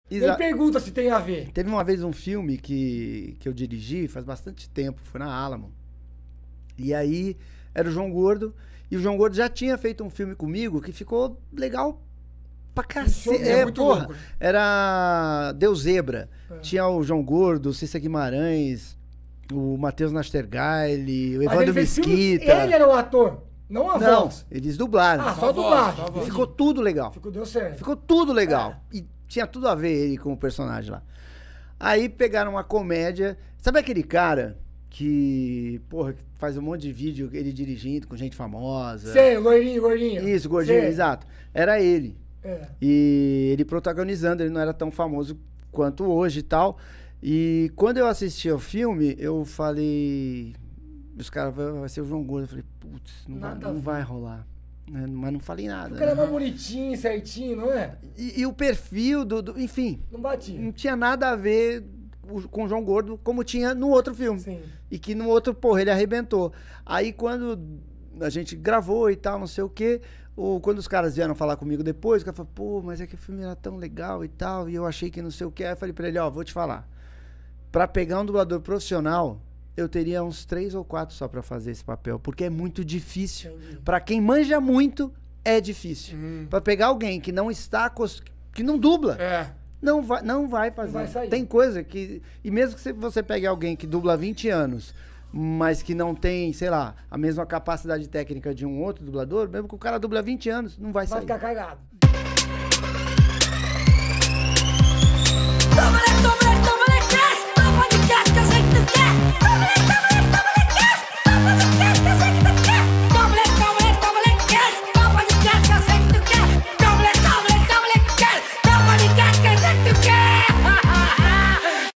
Nem pergunta se tem a ver. Teve uma vez um filme que eu dirigi, faz bastante tempo, foi na Alamo. E aí era o João Gordo, e o João Gordo já tinha feito um filme comigo que ficou legal pra cacete. Muito louco. Era Deus Zebra. Tinha o João Gordo, o Cissa Guimarães, o Matheus Nastergaile, o Evandro Mesquita. Ele era o ator, não a voz. Eles dublaram. Ah, só a dublagem. Ficou tudo legal. Deu certo. Ficou tudo legal. E tinha tudo a ver ele com o personagem lá. Aí pegaram uma comédia. Sabe aquele cara que, porra, que faz um monte de vídeo, ele dirigindo com gente famosa? Sei, o gordinho. Isso, gordinho, exato. Era ele. É. E ele protagonizando, ele não era tão famoso quanto hoje e tal. E quando eu assisti ao filme, eu falei... Os caras, vai ser o João Gordo. Eu falei, putz, não vai rolar. Mas não falei nada. O cara é mais bonitinho, certinho, não é? E o perfil enfim... Não batia. Não tinha nada a ver com o João Gordo, como tinha no outro filme. Sim. E que no outro, porra, ele arrebentou. Aí quando a gente gravou e tal, não sei o quê... Quando os caras vieram falar comigo depois, o cara falou, pô, mas é que o filme era tão legal e tal, e eu achei que não sei o que. Aí eu falei pra ele, ó, vou te falar. Pra pegar um dublador profissional, eu teria uns 3 ou 4 só pra fazer esse papel, porque é muito difícil. Pra quem manja muito, é difícil. Pra pegar alguém que não está, que não dubla, não vai fazer. Não vai sair. Tem coisa que... E mesmo que você pegue alguém que dubla há 20 anos... mas que não tem, sei lá, a mesma capacidade técnica de um outro dublador, mesmo que o cara dubla há 20 anos, não vai sair. Vai ficar cagado. Toma, podcast, que a gente quer. Toma, podcast.